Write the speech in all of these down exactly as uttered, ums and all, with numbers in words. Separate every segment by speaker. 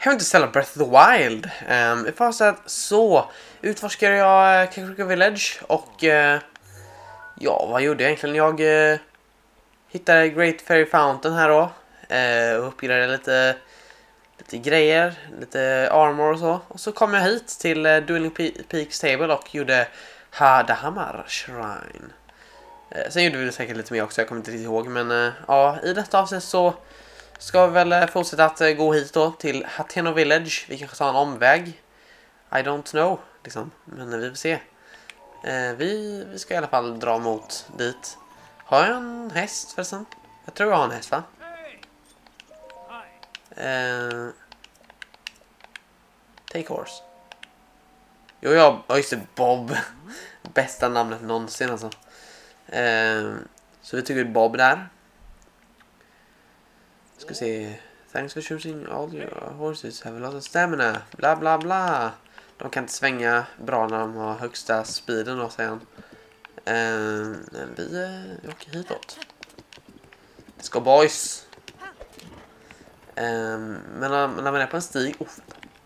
Speaker 1: Jag vill inte ställa Breath of the Wild. Um, I första sätt så utforskade jag uh, Kakariko Village och uh, ja, vad gjorde jag egentligen? Jag uh, hittade Great Fairy Fountain här då uh, och uppgraderade lite, lite grejer, lite armor och så. Och så kom jag hit till uh, Dueling Pe- Peaks Table och gjorde Hadamar Shrine. Uh, sen gjorde vi säkert lite mer också, jag kommer inte riktigt ihåg. Men uh, ja, i detta avsnitt så ska vi väl fortsätta att gå hit då till Hateno Village. Vi kanske tar en omväg. I don't know, liksom. Men vi får se. Eh, vi, vi ska i alla fall dra mot dit. Har jag en häst förresten? Jag tror jag har en häst, va? Eh, take horse. Jo, jag... Oh, just det, Bob. Bästa namnet någonsin, alltså. Eh, så vi tycker Bob där. Ska se. Thanks for choosing all your horses have a lot of stamina. Bla bla bla. De kan inte svänga bra när de har högsta speeden då, säger han. Uh, vi, uh, vi åker hitåt. Let's go boys. Uh, men när, när man är på en stig. Åh,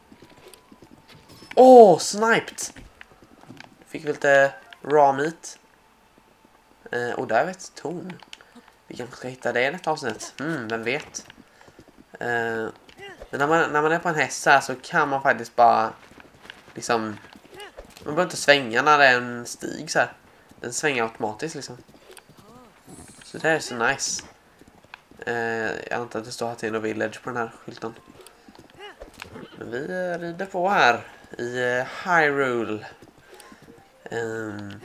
Speaker 1: oh, oh, sniped. Fick vi lite raw meat. Uh, och där vet torn. Vi kanske ska hitta det i detta avsnitt. Mm, vem vet. Uh, men när man, när man är på en häst här så kan man faktiskt bara liksom... Man behöver inte svänga när det är en stig så här. Den svänger automatiskt liksom. Så det är så nice. Uh, jag antar att det står Hateno Village på den här skylten. Men vi uh, rider på här i uh, Hyrule. Um,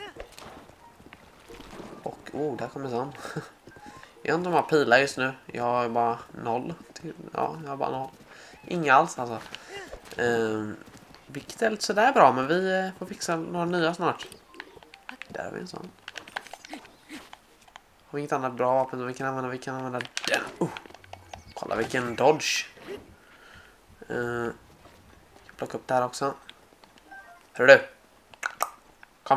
Speaker 1: och, oh, där kommer sån. Jag har inte de här pilar just nu. Jag har bara noll. Till, ja, jag har bara noll. Inga alls alltså. Um, vilket är lite sådär bra. Men vi uh, får fixa några nya snart. Där har vi en sån. Har vi inget annat bra vapen som vi kan använda? Vi kan använda den. Uh, kolla vilken dodge. Uh, plocka upp det här också. Hör du? Kom.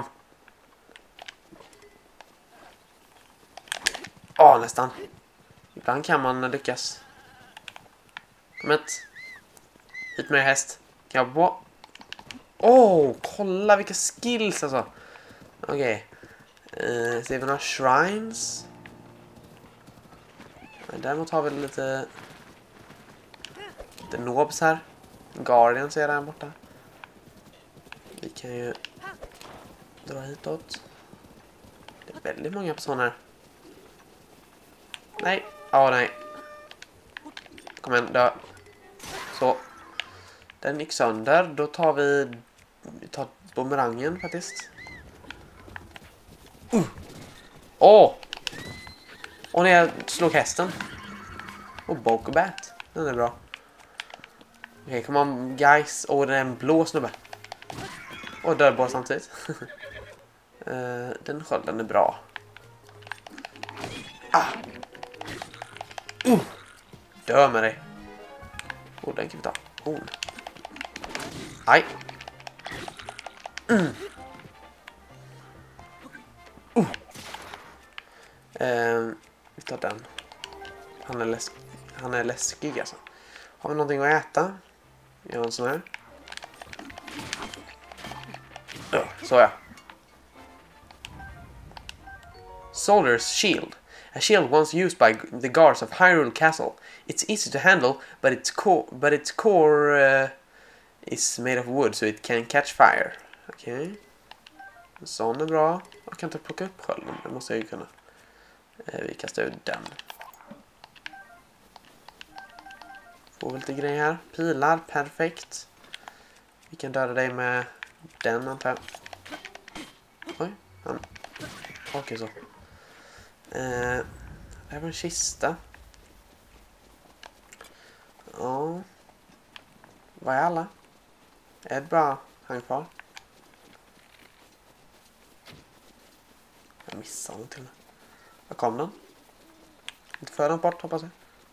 Speaker 1: Åh, oh, nästan. Ibland kan man lyckas. Kom hit. Hit med häst. Kan jag på? Åh, oh, kolla vilka skills alltså. Okej. Okay. Uh, ser vi några shrines? Däremot har vi lite... Lite nobs här. Guardian ser jag där borta. Vi kan ju dra hitåt. Det är väldigt många personer. Nej. Ja, oh, nej. Kom igen, dö. Så. Den gick sönder. Då tar vi... Vi tar bumerangen faktiskt. Åh! Uh. Oh. Och när jag slog hästen. Och oh, Bokobat. Den är bra. Okej, okay, come on guys. Åh, oh, det är en blå snubbe. Och död bara samtidigt. uh, den skölden är bra. Ah! Uh. Dö med dig. Oh, den kan vi ta. Oh. Aj. Mm. Uh. Uh, vi tar den. Han är, läsk Han är läskig alltså. Har vi någonting att äta? Gör en sån här. Uh, så ja. Soldier's Shield. A shield once used by the guards of Hyrule Castle. It's easy to handle, but its core, but its core uh, is made of wood, so it can catch fire. Okej. Okay. Sån är bra. Jag kan inte plocka upp skölden. Det måste jag ju kunna. Eh, vi kastar ut den. Får vi lite grejer här. Pilar, perfekt. Vi kan döda dig med den antar jag. Oj, han. Okej okay, så. Eh, det här var en kista. Ja. Vad är alla? Är det bara han kvar? Jag missade den till mig. Var kom den? Inte för den bort hoppas jag.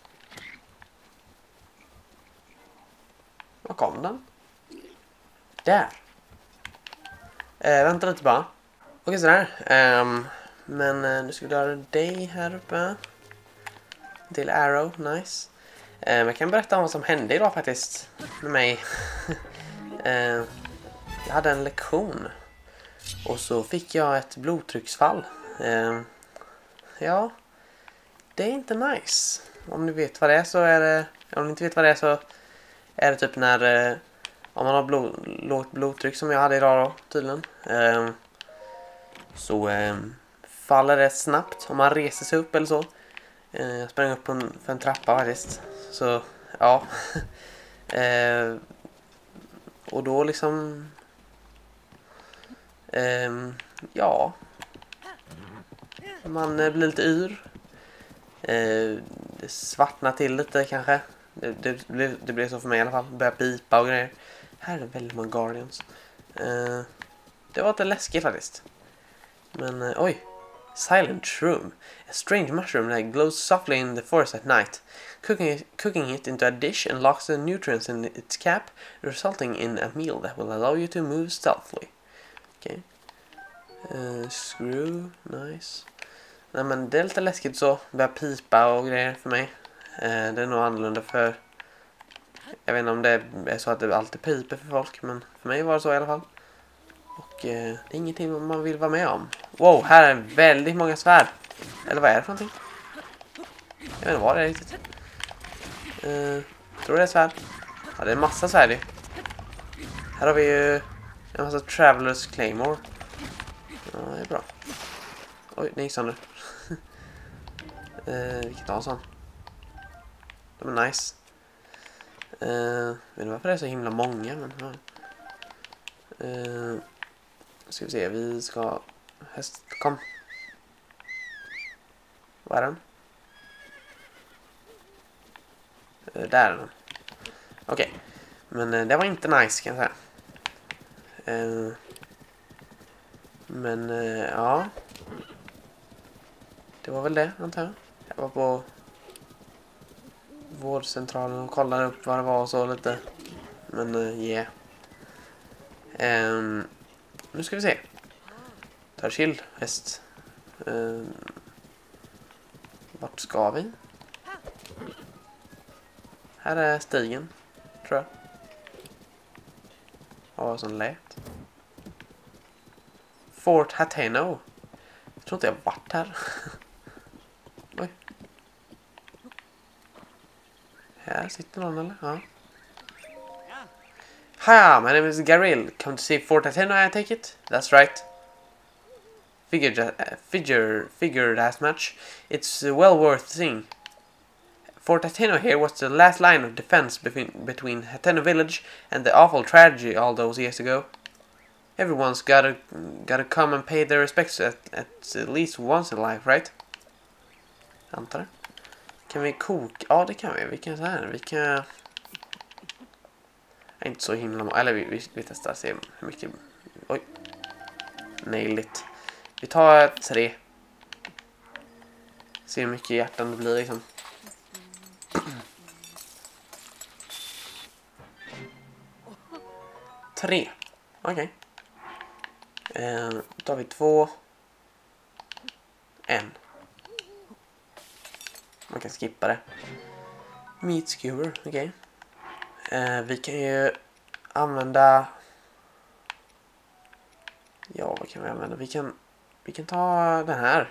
Speaker 1: Var kom den? Där. Eh, vänta lite bara. Okej sådär. Um, men uh, nu ska vi göra dig här uppe. Till arrow, nice. Eh, jag kan berätta om vad som hände idag faktiskt med mig. eh, jag hade en lektion. Och så fick jag ett blodtrycksfall. Eh, ja, det är inte nice. Om ni vet vad det är så är det... Om ni inte vet vad det är så är det typ när... Eh, om man har blod, lågt blodtryck som jag hade idag då, tydligen. Eh, så eh, faller det snabbt om man reser sig upp eller så. Eh, jag sprang upp på en, för en trappa faktiskt. Så, ja. eh, och då liksom... Eh, ja... Man eh, blir lite yr. Eh, det svartnar till lite kanske. Det, det, det, det blev så för mig i alla fall. Börjar pipa och grejer. Här är det väldigt många Guardians. Eh, det var lite läskigt faktiskt. Men eh, oj. Silent shroom. A strange mushroom that glows softly in the forest at night. Cooking it, cooking it into a dish unlocks the nutrients in its cap, resulting in a meal that will allow you to move stealthily. Okej. Okay. Uh, screw. Nice. Nej, men det är lite läskigt så. Börjar pipa och grejer för mig. Uh, det är nog annorlunda för... Jag vet inte om det är så att det alltid piper för folk, men för mig var det så i alla fall. Och eh, det är ingenting man vill vara med om. Wow, här är väldigt många svärd. Eller vad är det för någonting? Jag vet inte vad det är riktigt. Uh, tror det är svärd. Ja, det är en massa svärd ju. Här har vi ju en massa Travelers Claymore. Ja, det är bra. Oj, det gick sönder. uh, vi kan ta en sån. De är nice. Uh, vet inte varför det är så himla många, men... Ja. Uh, ska vi se, vi ska... Häst, kom. Var är den? Uh, där är den. Okej. Okay. Men uh, det var inte nice kan jag säga. Uh, men uh, ja. Det var väl det, antar jag. Jag var på vårdcentralen och kollade upp vad det var och så lite. Men uh, yeah. Um, nu ska vi se. Ta chill, häst. Um, vart ska vi? Här är stigen, tror jag. Ja, som lät. Fort Hateno. Jag tror inte jag har varit här. Oj. Här sitter någon eller? Ja. Hi, my name is Garil. Come to see Fort Hateno, I take it? That's right. Figured, uh, figure, figured as much. It's uh, well worth seeing. Fort Hateno here was the last line of defense between, between Hateno village and the awful tragedy all those years ago. Everyone's gotta, gotta come and pay their respects at, at, at least once in life, right? Antar det. Kan vi koka? Ja, det kan vi. Vi kan så här. Vi kan... Inte så himla... Eller vi, vi, vi testar se hur mycket... Oj. Nailed it. Vi tar tre. Se hur mycket hjärtan det blir liksom. Tre. Okej. Okay. Eh, då tar vi två. En. Man kan skippa det. Meat skewer. Okej. Okay. Eh, vi kan ju använda... Ja, vad kan vi använda? Vi kan, vi kan ta den här.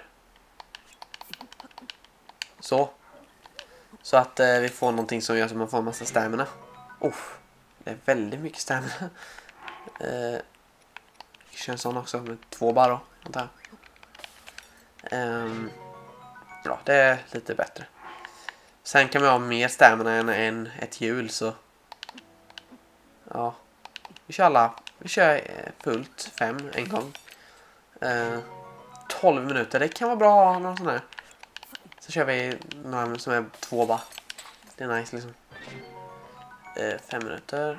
Speaker 1: Så. Så att eh, vi får någonting som gör så man får en massa stamina. Oh, det är väldigt mycket stamina. Eh, vi kör en sån också med två bara. Antar jag. Eh, ja, det är lite bättre. Sen kan vi ha mer stamina än, än ett hjul så... Ja, vi kör alla. Vi kör fullt fem en gång. Eh, tolv minuter. Det kan vara bra att ha någon sån här. Så kör vi några som är två bara. Det är nice liksom. Eh, fem minuter.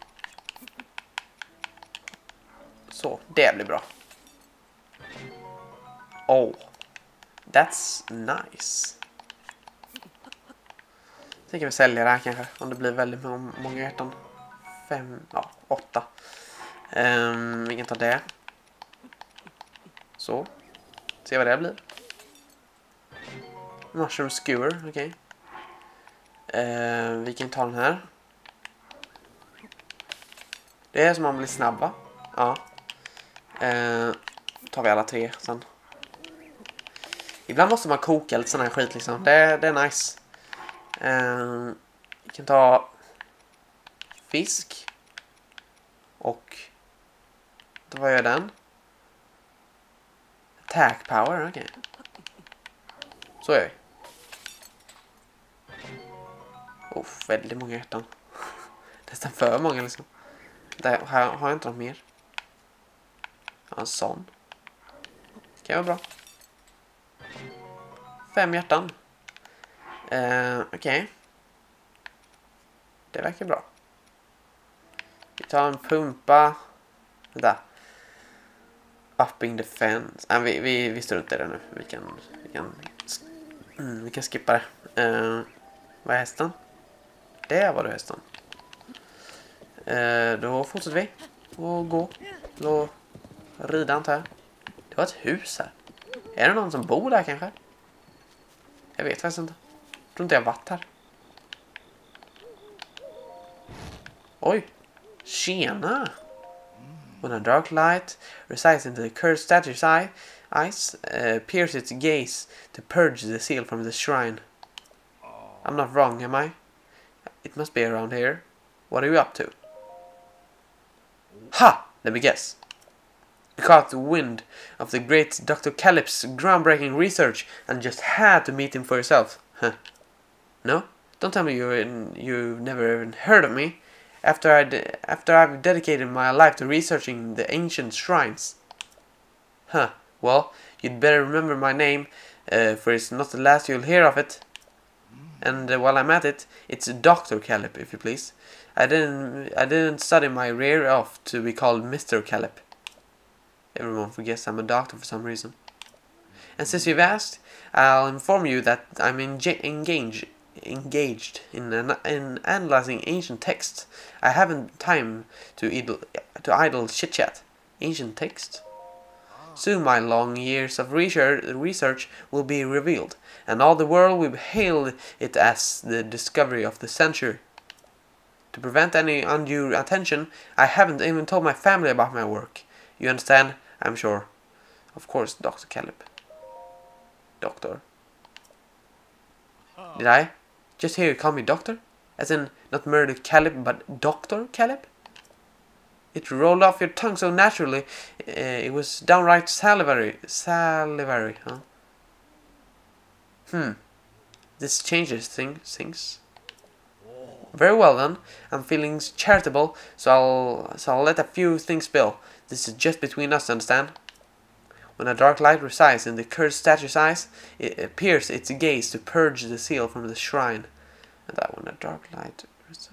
Speaker 1: Så, det blir bra. Oh, that's nice. Sen kan vi sälja det här kanske. Om det blir väldigt många hjärtan. Fem, ja, åtta. Um, vi kan ta det. Så. Se vad det blir. Mushroom skewer, okej. Eh, vi kan ta den här. Det är som om man blir snabba. Ja. Eh, tar vi alla tre sen. Ibland måste man koka lite sån här skit liksom. Det, det är nice. Eh, vi kan ta fisk. Och då vad gör den? Attack power, okej. Okay. Så gör vi. Oh, väldigt många hjärtan. Nästan för många liksom. Där här har jag inte något mer. Ja, en sån. Det kan vara bra. Fem hjärtan. Eh, okej. Okay. Det verkar bra. Vi tar en pumpa. Vänta. Upping defense. Nej, vi, vi, vi står inte i det nu. Vi kan, vi kan, mm, vi kan skippa det. Eh, vad är hästen? Det var det hästen. Eh, då fortsätter vi. Och gå. Och rida antar jag. Det var ett hus här. Är det någon som bor där kanske? Jag vet faktiskt inte. Jag tror inte jag har varit här. Oj. Tjena. When a dark light resides into the cursed statue's eye, eyes, uh, pierce its gaze to purge the seal from the shrine. I'm not wrong, am I? It must be around here. What are you up to? Ha! Let me guess. You caught the wind of the great Doctor Calip's groundbreaking research and just had to meet him for yourself. Huh? No? Don't tell me you're in, you've never even heard of me. After, I after I've dedicated my life to researching the ancient shrines. Huh. Well, you'd better remember my name, uh, for it's not the last you'll hear of it. And uh, while I'm at it, it's Doctor Calip, if you please. I didn't I didn't study my rear off to be called Mister Calip. Everyone forgets I'm a doctor for some reason. And since you've asked, I'll inform you that I'm engaged engaged in an, in analyzing ancient texts. I haven't time to idle to idle chit chat. Ancient texts. Soon my long years of research research will be revealed, and all the world will hail it as the discovery of the century. To prevent any undue attention, I haven't even told my family about my work. You understand? I'm sure. Of course, Doctor Calip. Doctor. Did I just hear you call me Doctor? As in, not Murder Calip, but Doctor Calip? It rolled off your tongue so naturally, uh, it was downright salivary. Salivary, huh? Hmm. This changes thing, things. Very well then. I'm feeling charitable, so I'll so I'll let a few things spill. This is just between us, understand? When a dark light resides in the cursed statue's eyes, it appears its gaze to purge the seal from the shrine. And that when a dark light resides.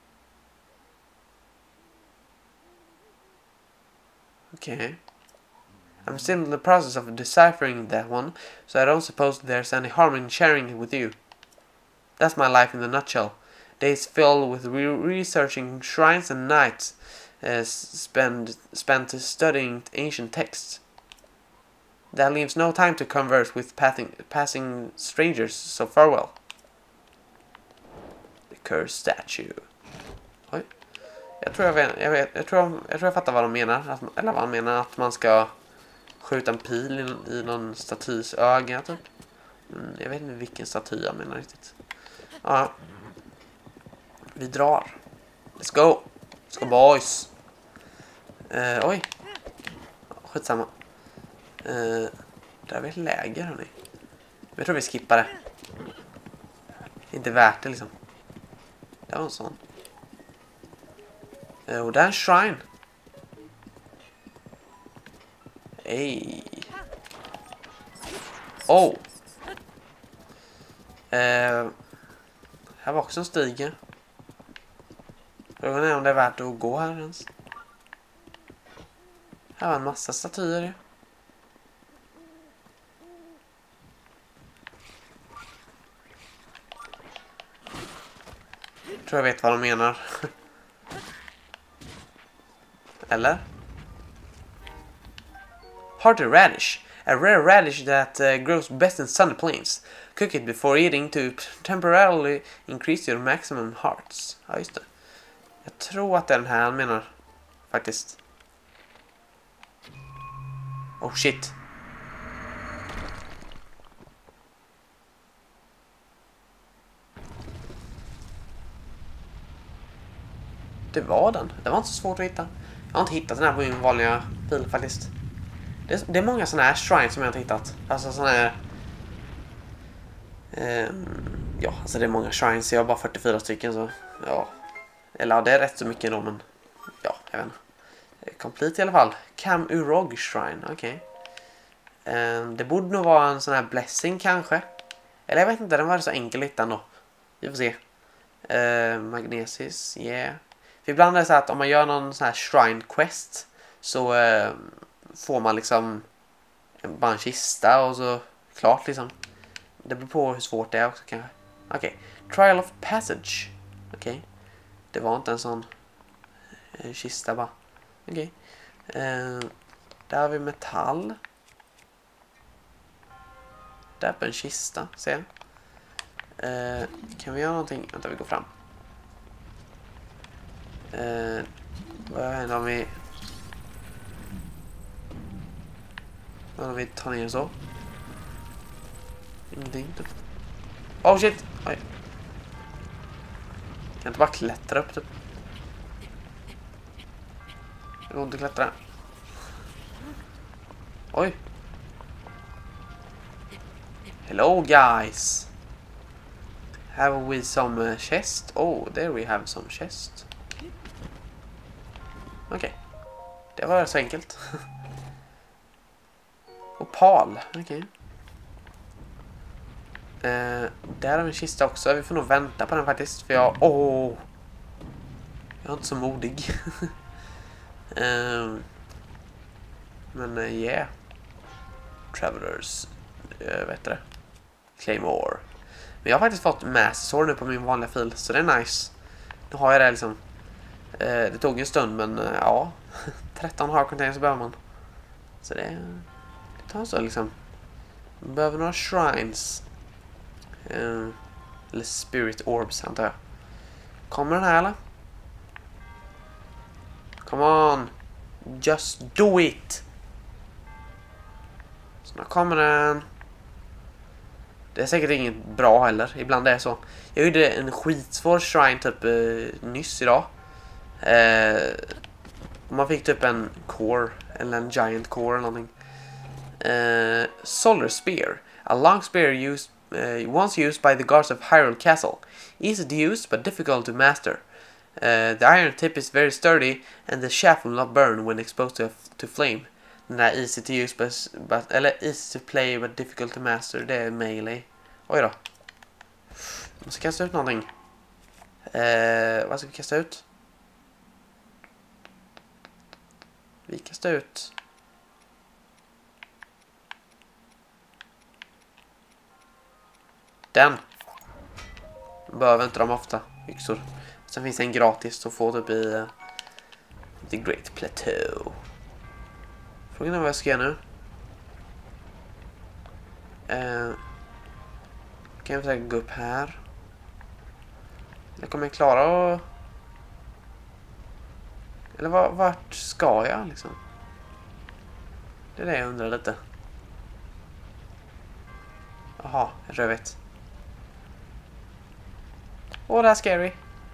Speaker 1: Okay. I'm still in the process of deciphering that one, so I don't suppose there's any harm in sharing it with you. That's my life in a nutshell. Days filled with re researching shrines and nights uh, spent, spent studying ancient texts. That leaves no time to converse with passing, passing strangers, so farewell. The cursed statue. Oj. Jag tror jag vet, jag vet, jag tror jag, jag tror jag fattar vad de menar. Att, eller vad de menar, att man ska skjuta en pil i, i någon statys öga, typ. Men jag vet inte vilken staty jag menar riktigt. Ja. Vi drar. Let's go. Let's go, boys. Uh, oj. Skitsamma. Uh, där har vi ett läger, hörni. Jag tror vi skippar det. Inte värt det, liksom. Det var en sån. Uh, och där är en shrine. Ej. Oh. Uh, här var också en stige. Frågan är om det är värt att gå här ens. Här var en massa statyer ju. Tror jag vet vad de menar. Eller? Hearty radish. A rare radish that uh, grows best in sunny plains. Cook it before eating to temporarily increase your maximum hearts. Ja, just det. Jag tror att det är den här han menar. Faktiskt. Oh shit. Det var den. Det var inte så svårt att hitta. Jag har inte hittat den här på min vanliga bil faktiskt. Det är, det är många sådana här shrines som jag inte hittat. Alltså sådana här... Um, ja, alltså det är många shrines. Jag har bara fyrtiofyra stycken så... Ja. Eller ja, det är rätt så mycket då, men... Ja, jag vet inte. Complete i alla fall. Cam Urog Shrine, okej. Okay. Um, det borde nog vara en sån här blessing kanske. Eller jag vet inte, den var så enkel att hitta ändå. Vi får se. Uh, Magnesis, yeah. För ibland är det så att om man gör någon sån här shrine quest så uh, får man liksom bara en kista och så klart liksom. Det beror på hur svårt det är också kanske. Okej, okay. Trial of Passage. Okej. Okay. Det var inte en sån uh, kista bara. Okej. Okay. Uh, där har vi metall. Där på en kista, ser jag. Uh, kan vi göra någonting? Vänta, vi går fram. Uh, vad händer om vi... Vad om vi tar ner så? Ingenting. Typ. Oh shit! Oj. Kan inte bara klättra upp typ. Det går inte att klättra. Oj. Hello guys. Have we some uh, chest? Oh, there we have some chest. Okej. Okay. Det var så enkelt. Opal. Okej. Okay. Uh, där har vi en kista också. Vi får nog vänta på den faktiskt. För jag... Åh! Oh, jag är inte så modig. uh, men uh, yeah. Travelers. Uh, vet du det? Claymore. Men jag har faktiskt fått Master Sword nu på min vanliga fil. Så det är nice. Nu har jag det liksom. Uh, det tog en stund men uh, ja. tretton hard containers behöver man. Så det, det tar så liksom. Man behöver några shrines. Uh, eller spirit orbs antar jag. Kommer den här eller? Come on. Just do it. Så nu kommer den. Det är säkert inget bra heller. Ibland är det så. Jag gjorde en skitsvår shrine typ uh, nyss idag. Uh, man fick typ en core. Eller en giant core eller någonting. Uh, Solar Spear. A long spear used, uh, once used by the guards of Hyrule Castle. Easy to use but difficult to master. Uh, the iron tip is very sturdy and the shaft will not burn when exposed to, to flame. Den där easy to use but, but, eller easy to play but difficult to master. Det är melee. Oj då. Jag måste kasta ut någonting. Uh, vad ska vi kasta ut? Vi kastar ut... Den. Behöver inte dem ofta. Yxor. Sen finns det en gratis att få typ i uh, The Great Plateau. Frågan är vad jag ska göra nu. Uh, kan jag försöka gå upp här. Eller kommer jag klara att... Eller var, vart ska jag liksom? Det är det jag undrar lite. Jaha, jag vet. Åh, det är scary.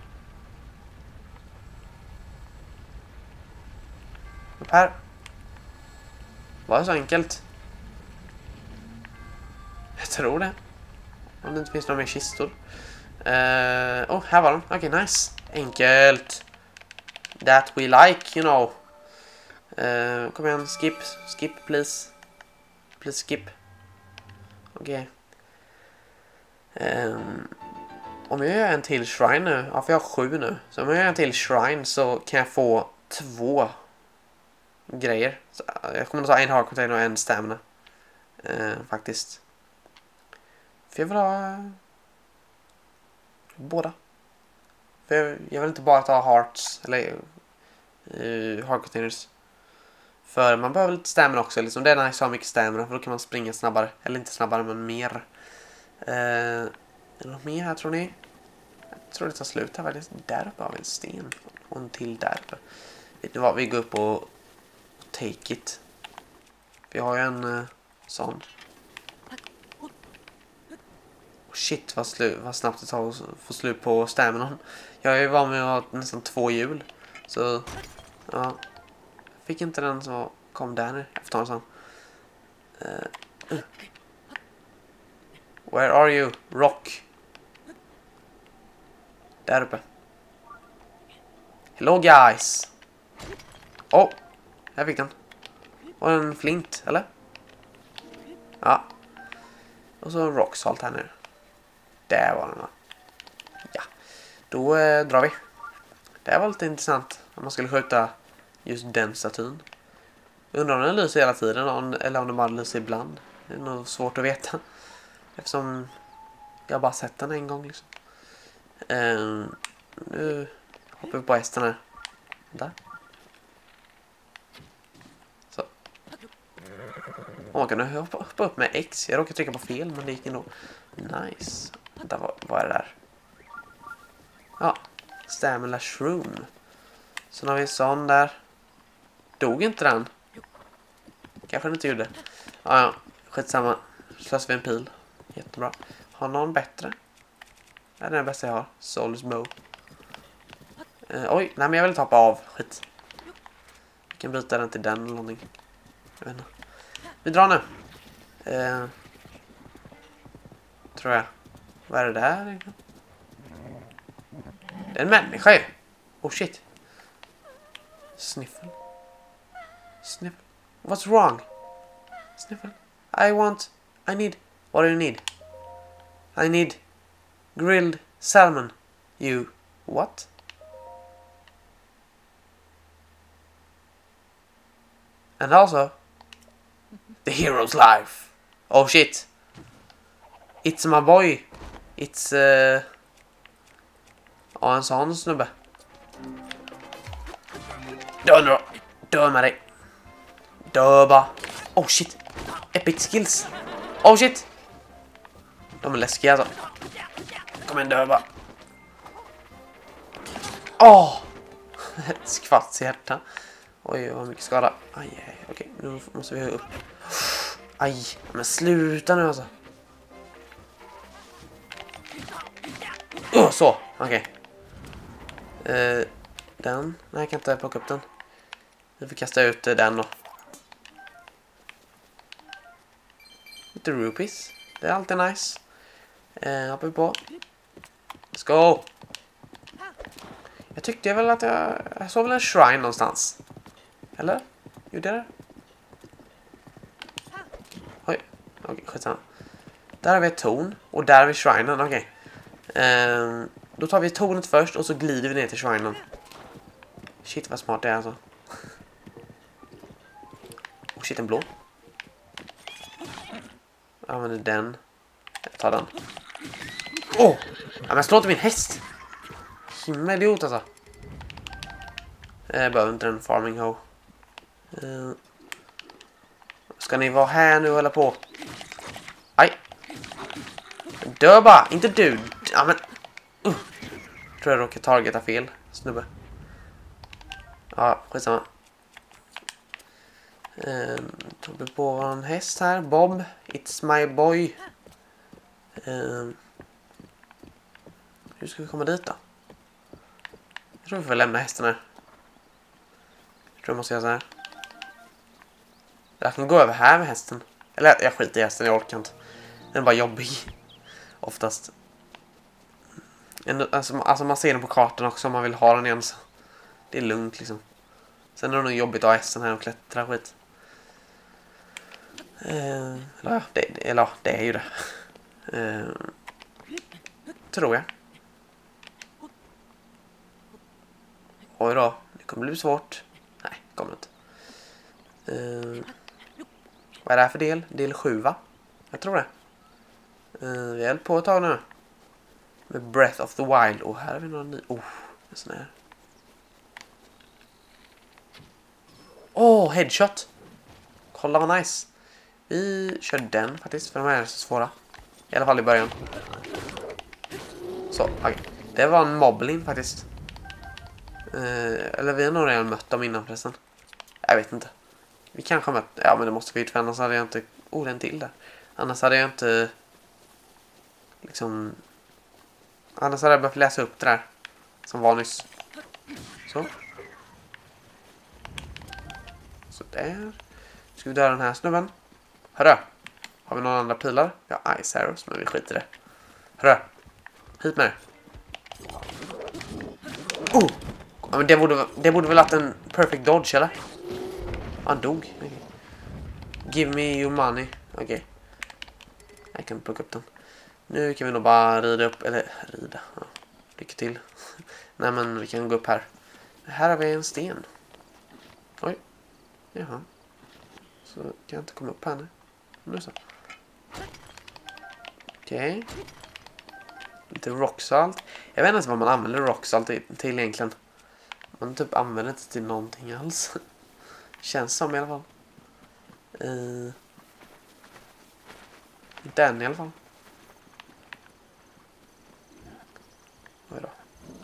Speaker 1: Upp här. Var det så enkelt? Jag tror det. Om det inte finns några mer kistor. Åh, uh, oh, här var de. Okej, okay, nice. Enkelt. That we like, you know. Uh, kom igen, skip. Skip, please. Please skip. Okej. Okay. Um, om jag gör en till shrine nu. Ja, för jag har sju nu. Så om jag gör en till shrine så kan jag få två grejer. Så jag kommer att ta en hard container och en stamina. Uh, faktiskt. För jag vill ha... Uh, båda. För jag, jag vill inte bara ta hearts. Eller uh, hard containers. För man behöver lite stamina också. Liksom. Det är nice att ha mycket stamina. För då kan man springa snabbare. Eller inte snabbare, men mer. Eh, är det något mer här, tror ni? Jag tror det tar slut här. Där uppe har vi en sten. Och en till där uppe. Vet ni vad? Vi går upp och take it. Vi har ju en uh, sån. Oh shit, vad, slu vad snabbt det tar att få slut på stamina. Jag är ju van med att ha nästan två hjul. Så, ja. Fick inte den som kom där nu. Efter en sån. Uh, uh. Where are you? Rock. Där uppe. Hello guys. Oh, jag fick den. Och en flint, eller? Ja. Och så en rock salt här nu. Där var den, va? Ja. Då eh, drar vi. Det här var lite intressant. Om man skulle skjuta just den statyn. Undrar om den lyser hela tiden. Eller om den bara lyser ibland. Det är nog svårt att veta. Eftersom jag bara sett den en gång liksom. Uh, nu hoppar vi på hästen här. Där. Så. Och man kan hoppa, hoppa upp med X. Jag råkade trycka på fel, men det gick ändå. Nice. Där var, vad är det där? Ja. Stamina shroom. Sen har vi en sån där. Dog inte den? Kanske den inte gjorde. Ja, ja. Skitsamma. Slös vi en pil. Jättebra. Har någon bättre? Det är den bästa jag har. Souls bow. Uh, oj, nej men jag vill ta av. Skit. Vi kan byta den till den eller någonting. Jag vet inte. Vi drar nu. Uh, tror jag. Vad är det där egentligen? Det är en människa ju. Oh shit. Sniffle. Sniffle. What's wrong? Sniffle. I want. I need. What do you need? I need grilled salmon. You. What? And also the hero's life. Oh shit. It's my boy. It's uh ja, en sån snubbe. Dö nu då. Dö med dig. Dö bara. Oh shit. Epic skills. Oh shit. De är läskiga alltså. Kom igen, dö bara. Åh. Oh. Ett skvatt i hjärtan. Oj, vad mycket skada. Aj, aj. Okej, nu måste vi upp. Aj, men sluta nu alltså. Oh, så, okej. Okay. Uh, den. Nej, jag kan inte plocka upp den. Vi får kasta ut uh, den då. Lite rupees. Det är alltid nice. Uh, hoppar vi på. Let's go. Jag tyckte väl att jag... Jag såg väl en shrine någonstans. Eller? Gjorde det? Oj. Okej, okay, skitsamma. Där har vi ett torn. Och där har vi shrinen, okej. Okay. Um, då tar vi tornet först och så glider vi ner till shrinen. Shit, vad smart det är alltså. Oh shit, en blå. Jag använder den. Jag tar den. Åh! Oh! Ja, men slå inte min häst! Himla idiot alltså. Jag behöver inte en farming hoe. Uh, ska ni vara här nu och hålla på? Aj. Dö bara, inte du. Ja, men. Uh. Tror jag råkar targeta fel, snubbe. Ja, skitsamma. Uh, tar vi på en häst här. Bob, it's my boy. Uh, hur ska vi komma dit då? Jag tror vi får lämna hästen här. Jag tror jag måste göra så här. Jag kan gå över här med hästen. Eller jag skiter i hästen, jag orkar inte. Den är bara jobbig. Oftast. Alltså, alltså man ser den på kartan också om man vill ha den igen. Så. Det är lugnt liksom. Sen är det nog jobbigt att ha hästen här och klättra skit. Eh, eller, ja, det, eller ja, det är ju det. Eh, tror jag. Oj då, det kommer bli svårt. Nej, det kommer inte. Uh, vad är det här för del? Del sju, va? Jag tror det. Uh, vi har hållit på ett tag nu. Med Breath of the Wild. Och här har vi några ny... Oh, en sån här. Åh, oh, headshot. Kolla vad nice. Vi kör den faktiskt, för de här är så svåra. I alla fall i början. Så, okej. Okay. Det var en moblin faktiskt. Eh, eller vi har nog redan mött dem innan förresten. Jag vet inte. Vi kanske har mött... Ja, men det måste vi inte, för annars hade jag inte... Oh, den till där. Annars hade jag inte... Liksom... Annars hade jag behövt läsa upp det där. Som var nyss. Så. Så där. Ska vi döda den här snubben? Hörru. Har vi några andra pilar? Ja, ice arrows, men vi skiter i det. Hörru. Hit med det. Oh! Ja, men det borde, det borde väl varit en perfect dodge, eller? Han dog. Okay. Give me your money. Okej. Okay. Jag kan plocka upp den. Nu kan vi nog bara rida upp. Eller rida. Ja. Lycka till. Nej, men vi kan gå upp här. Här har vi en sten. Oj. Jaha. Så kan jag inte komma upp här nu. Nu så. Okej. Okay. Lite rock salt. Jag vet inte ens vad man använder rock salt till egentligen. Man typ använder inte till någonting alls. Känns som i alla fall. Uh, den i alla fall. Oj då.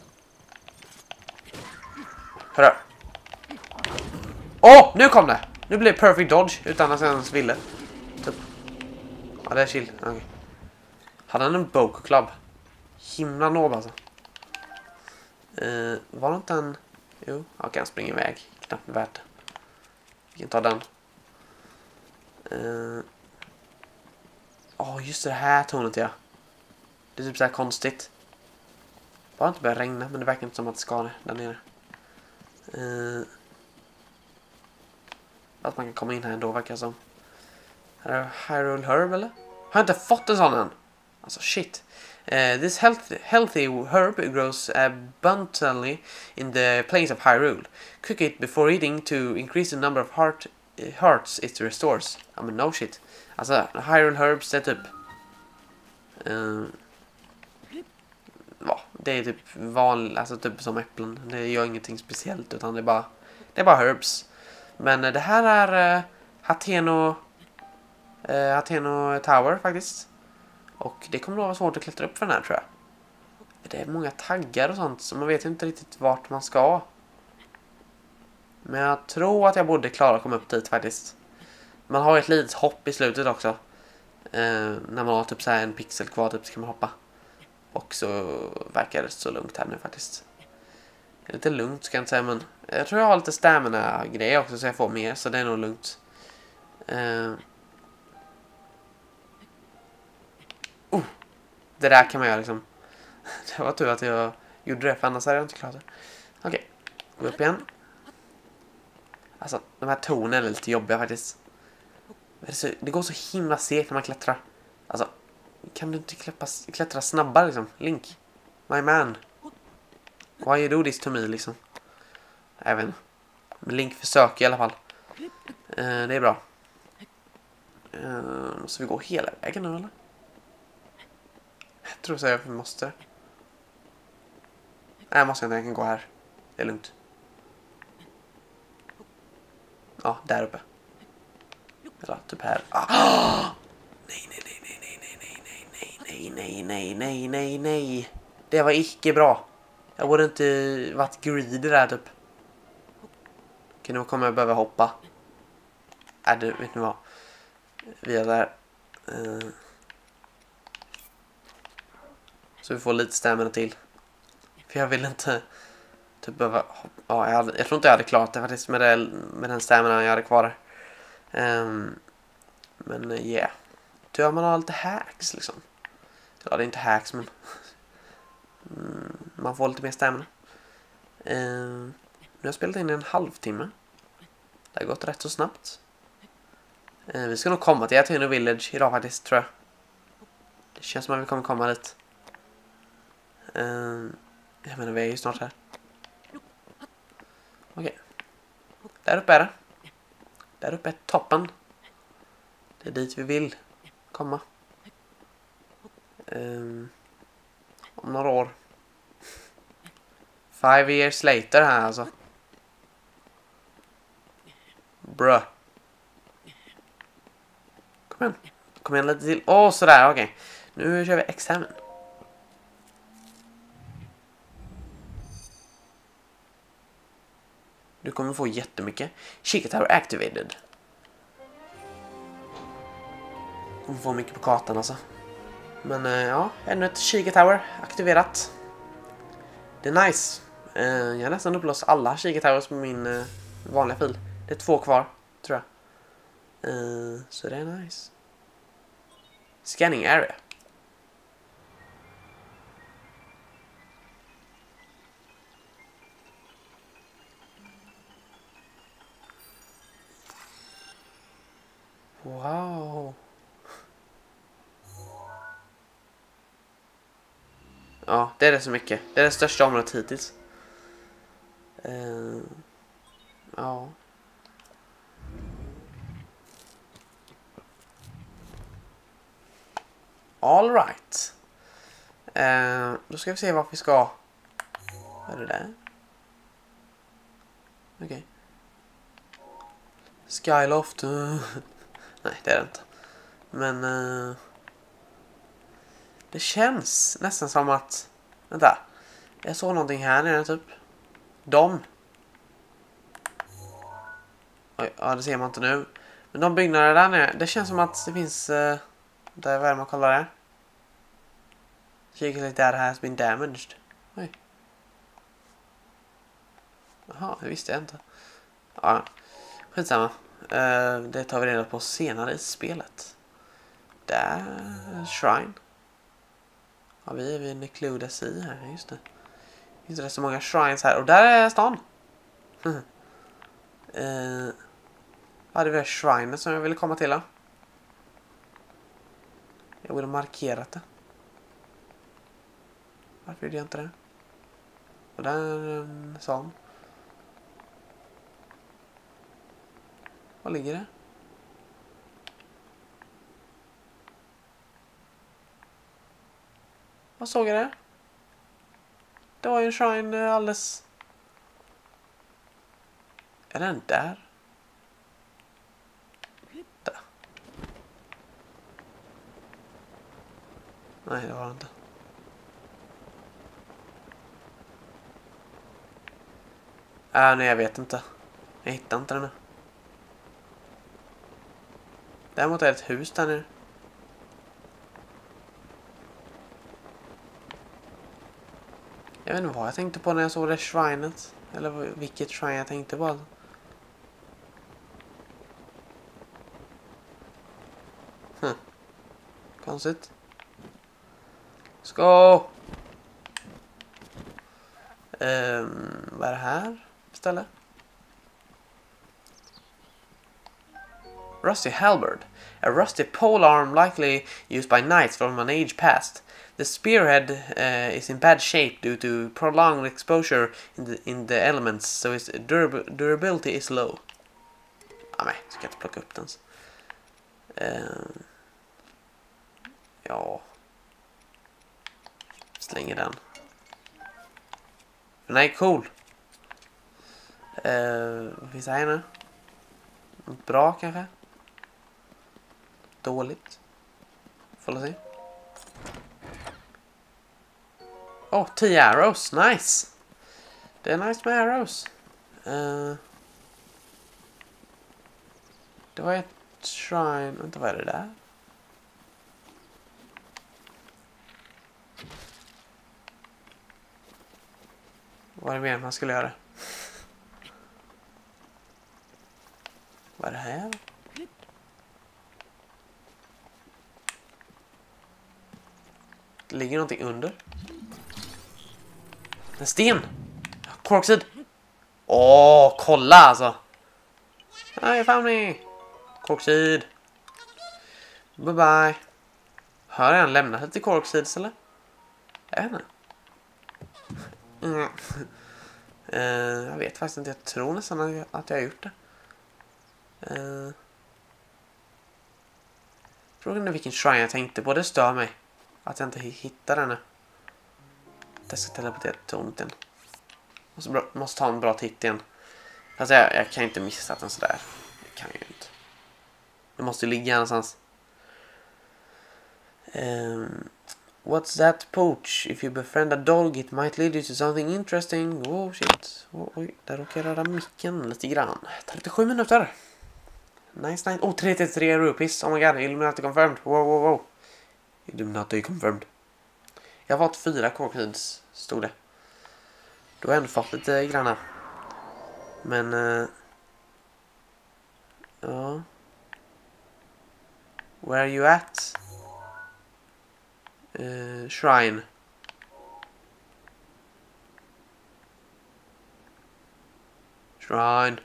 Speaker 1: Hörru. Åh, oh, nu kom det. Nu blev det perfect dodge utan att jag ens ville. Typ. Ja, det är chill. Okay. Hade han en Boko Club? Himla nob alltså. Uh, var det inte en... Jo, jag kan springa iväg. Knappt värt det. Vi kan ta den. Åh, uh... oh, just det här tonet, ja. Det är typ så här konstigt. Bara inte börjar regna, men det verkar inte som att det ska det där nere. Uh... Att man kan komma in här ändå, verkar som. Här är Hyrule Herb, eller? Har jag inte fått en sån än? Alltså, shit. Uh, this healthy, healthy herb grows abundantly in the plains of Hyrule. Cook it before eating to increase the number of heart, uh, hearts it restores. I mean, no shit. Alltså, Hyrule Herbs, det är typ... Uh, ja, det är typ vanligt, alltså typ som äpplen. Det gör ingenting speciellt, utan det är bara, det är bara herbs. Men uh, det här är uh, Hateno, uh, Hateno Tower faktiskt. Och det kommer nog vara svårt att klättra upp för den här, tror jag. Det är många taggar och sånt, så man vet inte riktigt vart man ska. Men jag tror att jag borde klara att komma upp dit faktiskt. Man har ett litet hopp i slutet också. Eh, när man har typ så här en pixel kvar typ, så kan man hoppa. Och så verkar det så lugnt här nu faktiskt. Det är lite lugnt ska jag inte säga, men jag tror jag har lite stamina-grejer också så jag får mer, så det är nog lugnt. Eh, Oh, det där kan man göra liksom. Det var tur att jag gjorde det, för annars hade jag inte klarat det. Okej, okay. Gå upp igen. Alltså, de här tonen är lite jobbiga faktiskt. Det går så himla segt när man klättrar. Alltså, kan du inte kläppa, klättra snabbare liksom? Link, my man. Why you do this to me liksom? Jag vet inte. Men Link försöker i alla fall. Uh, det är bra. Uh, måste vi gå hela vägen nu eller? Jag tror så jag måste. Nej, jag måste inte. Jag kan gå här. Det är lugnt. Ja, där uppe. Eller typ här. Ah! Nej, nej, nej, nej, nej, nej, nej, nej, nej, nej, nej, nej, nej. Det var icke bra. Jag borde inte varit greedy där typ. Okej, nu kommer jag behöva hoppa. Äh, du, vet ni vad? Vi är där. Uh... Så vi får lite stamina till. För jag vill inte typ behöva... Ja, jag, hade, jag tror inte jag hade klarat det faktiskt med, det, med den stamina jag hade kvar. Um, men ja. Yeah. Tur man har lite hacks liksom. Ja, det är inte hacks, men... Mm, man får lite mer stamina. Um, nu har jag spelat in en halvtimme. Det har gått rätt så snabbt. Uh, vi ska nog komma till Hateno Village idag faktiskt, tror jag. Det känns som att vi kommer komma dit. Uh, jag menar, vi är ju snart här. Okej. Okay. Där uppe är det. Där uppe är toppen. Det är dit vi vill komma. Um, om några år. Five years later här alltså. Bruh. Kom igen. Kom igen lite till. Åh, oh, sådär, okej. Okay. Nu kör vi examen. Du kommer få jättemycket. Chica Tower activated. Du kommer få mycket på kartan alltså. Men uh, ja, ännu ett Chica Tower aktiverat. Det är nice. Uh, jag har nästan upplåst alla Chica Towers på min uh, vanliga fil. Det är två kvar, tror jag. Uh, så det är nice. Scanning area. Wow. Ja, det är det så mycket. Det är det största området hittills. Uh, ja. All right. Uh, då ska vi se vart vi ska. Vad är det där? Okej. Okay. Skyloft. Uh. Nej, det är det inte. Men uh, det känns nästan som att... Vänta. Jag såg någonting här nere typ. De. Oj, ja, det ser man inte nu. Men de byggnader där nere. Det känns som att det finns... Uh, där är man kollar där. Kika lite där, has been damaged. Oj. Jaha, det visste jag inte. Ja, skitsamma. Uh, det tar vi reda på senare i spelet. Där, shrine. Ja, vi är vid Necluda Sea här, just det. Just det, så många shrines här. Och där är stan. uh, ja, det var shrine som jag ville komma till. Då. Jag borde markerat det. Varför gjorde jag inte det? Och där är en sån. Var ligger det? Vad såg jag det? Det var ju en shrine alldeles... Är den där? Där. Nej, det var det inte. Äh, nej, jag vet inte. Jag hittar inte den nu. Däremot är det ett hus där nu. Jag vet inte vad jag tänkte på när jag såg det shrinet. Eller vilket shrine jag tänkte på. Hm. Konstigt. Ska. Um, vad är det här istället? Rusty halberd. A rusty polearm likely used by knights from an age past. The spearhead uh, is in bad shape due to prolonged exposure in the, in the elements, so its durab durability is low. Ah, nej, jag ska inte plocka upp den. Uh, ja. Slänger den. Den är cool. Uh, vad finns det här nu? Bra kanske? Dåligt. Får se. Åh, oh, tio arrows. Nice. Det är nice med arrows. Uh, det var ett shrine. Vänta, vad är det där? Vad är det mer man skulle göra? Vad är det här? Det ligger någonting under. En sten. Korksid. Åh, kolla alltså. Nej, found me. Korksid. Bye bye. Har jag lämnat lite korksids eller? Jag vet inte. Mm. uh, jag vet faktiskt inte. Jag tror nästan att jag har gjort det. Uh. Frågan är vilken shrine jag tänkte på. Det stör mig. Att jag inte hittar den nu. Jag ska teleportera till tomten. Måste, måste ta en bra titt igen. Alltså jag, jag kan inte missa den sådär. Jag kan jag inte. Det måste ligga någonstans. Um, what's that pooch? If you befriend a dog it might lead you to something interesting. Oh shit. Oh, oj, där råkar jag röra micken lite grann. trettiosju minuter. Nice, nice. Oh, trettiotre rupees. Oh my god, Illuminati confirmed. Wow, wow, wow. Illuminati confirmed. Jag har fått fyra Core-Keys, stod det. Då har jag ändå fått lite granna. Men... Uh, ja... Where are you at? Uh, shrine. Shrine.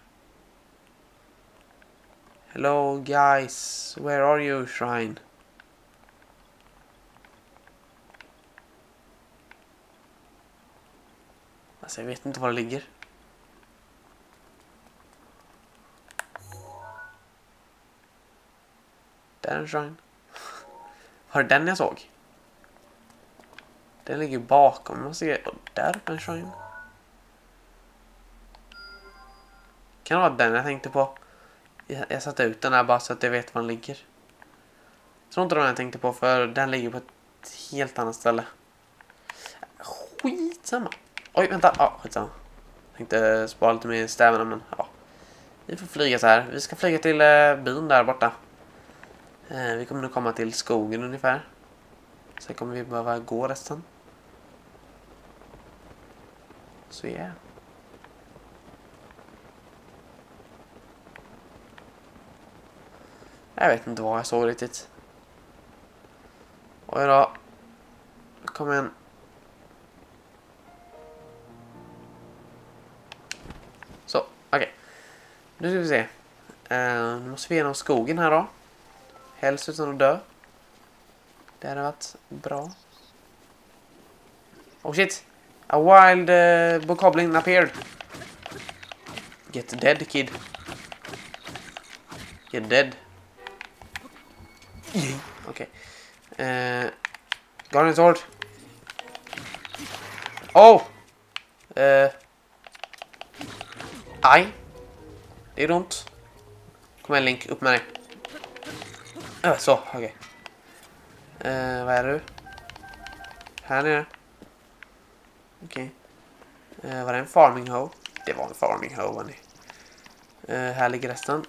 Speaker 1: Hello guys. Where are you, shrine? Alltså jag vet inte var det ligger. Där är en shrine. Var det den jag såg? Den ligger bakom. Man ser där på en shrine. Kan det vara den jag tänkte på? Jag, jag satte ut den här bara så att jag vet var den ligger. Jag tror inte den jag tänkte på, för den ligger på ett helt annat ställe. Skitsamma. Oj, vänta. Ja, skitsamma. Jag tänkte spara lite mer stäverna, men ja. Vi får flyga så här. Vi ska flyga till eh, byn där borta. Eh, vi kommer nu komma till skogen ungefär. Sen kommer vi behöva gå resten. Så ja. Yeah. Jag vet inte vad jag såg riktigt. Oj då. Kom igen. Så, okej. Okay. Nu ska vi se. Uh, nu måste vi genom skogen här då. Helst utan att dö. Det hade varit bra. Oh shit. A wild uh, bokoblin appeared. Get dead, kid. Get dead. Okej. Okay. Uh, Guardian sword. Oh! Uh, aj. Det är ont. Kom igen, Link. Upp med dig. Uh, så, okej. Okay. Uh, vad är du? Här nere. Okej. Okay. Uh, var det en farming hoe? Det var en farming hoe, var ni. Uh, här ligger resten.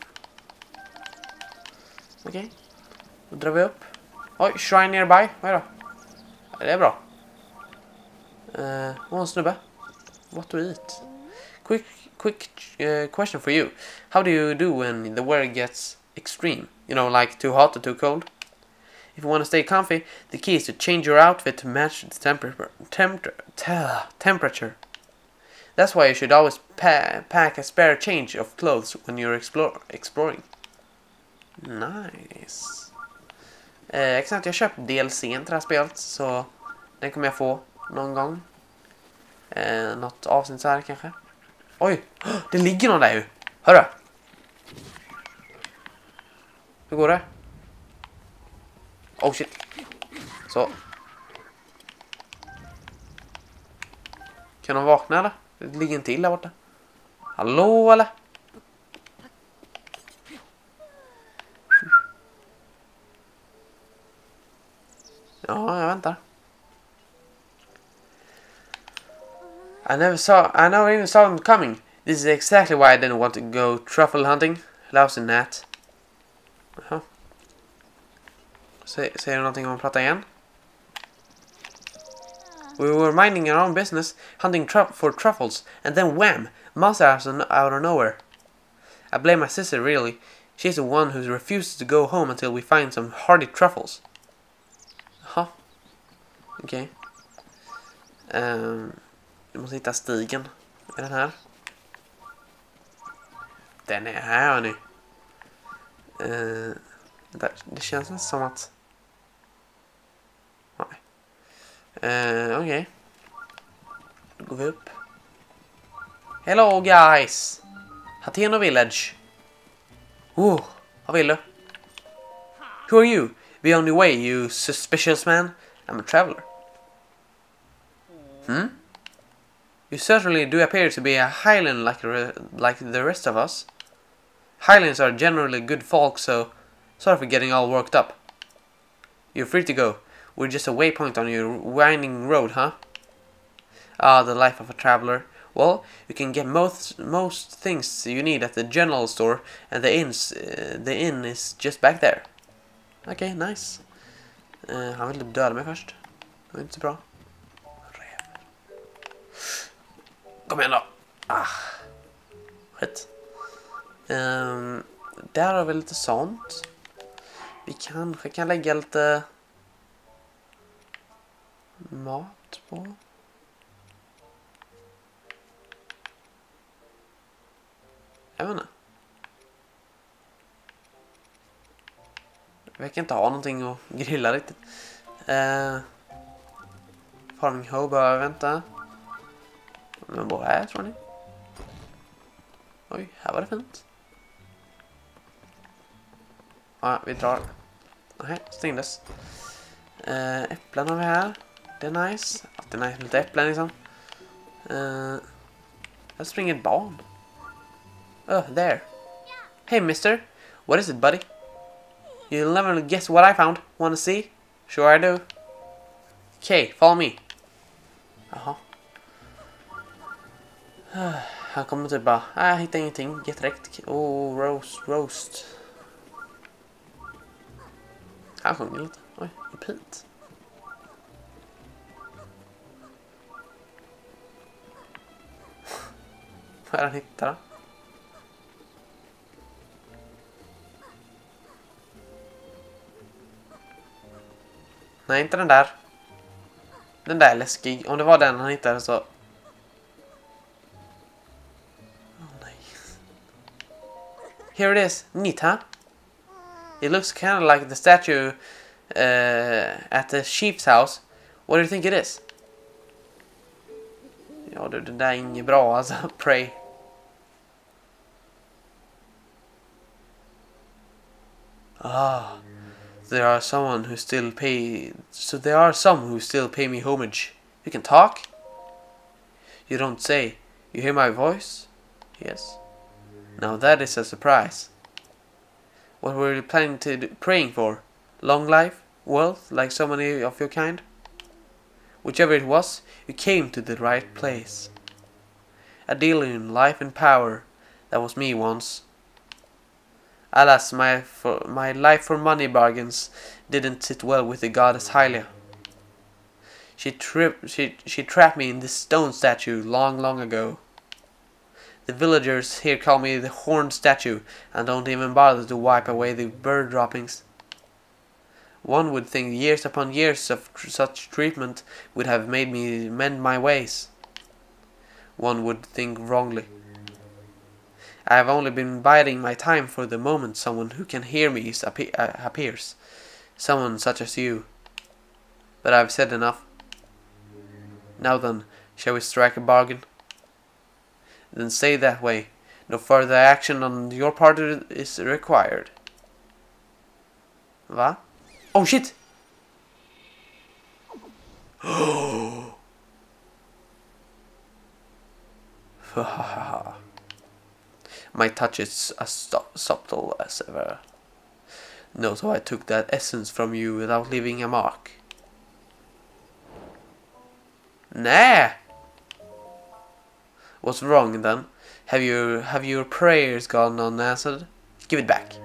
Speaker 1: Okej. Okay. Då drar vi upp. Oj, shrine nearby. Vad är det? Det är bra. Uh, oh, en snubbe. What to eat? Quick, quick uh, question for you. How do you do when the weather gets extreme? You know, like too hot or too cold? If you want to stay comfy, the key is to change your outfit to match the temperature. Temper temperature. That's why you should always pa pack a spare change of clothes when you're explore exploring. Nice. Eh, exakt, jag har köpt D L C till det här spelet, så den kommer jag få någon gång. Eh, något avsnitt så här kanske. Oj, det ligger någon där ju. Hör du? Hur går det? Oh shit. Så. Kan de vakna eller? Det ligger en till där borta. Hallå eller? Ja, jag väntar. I never saw I never even saw them coming. This is exactly why I didn't want to go truffle hunting. Lousy gnat. Jaha. Säger du någonting om att prata igen? We were minding our own business, hunting tru for truffles, and then wham! Monsters out of nowhere. I blame my sister, really. She's the one who refuses to go home until we find some hardy truffles. Jaha. Okej. Okay. Um, vi måste hitta stigen. Är den här? Den är här, hörni. Uh, det känns nästan som att... Nej. Uh, Okej. Okay. Då går vi upp. Hello guys! Hateno Village. Oh, vad vill du? Who are you? The only way, you suspicious man. I'm a traveler. Hmm? You certainly do appear to be a Highland like, like the rest of us. Hylians are generally good folk, so sorry for getting all worked up. You're free to go. We're just a waypoint on your winding road, huh? Ah, the life of a traveler. Well, you can get most most things you need at the general store, and the inns, uh, the inn is just back there. Okej, okay, nice. Uh, han ville döda mig först. Det var inte så bra. Kom igen då. Ah. Skit. Um, där har vi lite sånt. Vi kanske kan lägga lite mat på. Jag vet inte. Vi kan inte ha någonting att grilla riktigt. Uh, Farming Hoe bör vänta. Men bor här, tror ni? Oj, här var det fint. Ja, vi drar. Nej, stängdes. Uh, äpplen har vi här. Det är nice. Att det är nice med lite äpplen liksom. Uh, här springer ett barn. Oh, there. Hey, mister. What is it, buddy? You'll never guess what I found. Wanna see? Sure I do. Okay, follow me. Jaha. Han kommer typ bara, nej, jag hittar ingenting. Get direkt. Oh, roast, roast. Han sjunger lite. Oj, repeat. Vad är han hittar då? Nej, inte den där. Den där är läskig. Om det var den han hittade så... Oh, nej. Here it is. Neat, huh? It looks kind of like the statue uh, at the chief's house. What do you think it is? Ja, du, det där är inget bra alltså. Pray. Ah. There are someone who still pay... So there are some who still pay me homage. You can talk? You don't say. You hear my voice? Yes. Now that is a surprise. What were you planning to do, praying for? Long life? Wealth? Like so many of your kind? Whichever it was, you came to the right place. A dealer in life and power. That was me once. Alas, my for, my life for money bargains didn't sit well with the goddess Hylia. She tripped, she she trapped me in this stone statue long, long ago. The villagers here call me the horned statue and don't even bother to wipe away the bird droppings. One would think years upon years of tr such treatment would have made me mend my ways. One would think wrongly. I have only been biding my time for the moment someone who can hear me appe uh, appears. Someone such as you. But I've said enough. Now then, shall we strike a bargain? Then say that way. No further action on your part is required. Va? Oh shit! My touch is as subtle as ever. Note how I took that essence from you without leaving a mark. Nah. What's wrong then? Have your have your prayers gone unanswered? Give it back.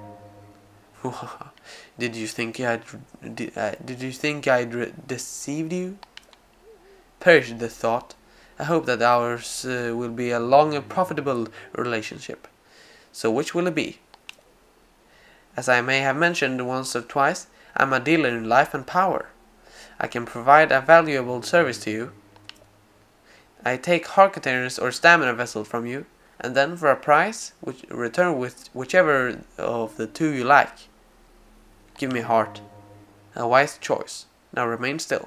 Speaker 1: Did you think I'd did, uh, did you think I'd deceived you? Perish the thought. I hope that ours uh, will be a long and profitable relationship. So which will it be? As I may have mentioned once or twice, I'm a dealer in life and power. I can provide a valuable service to you. I take heart containers or stamina vessel from you, and then for a price, which return with whichever of the two you like. Give me heart. A wise choice. Now remain still.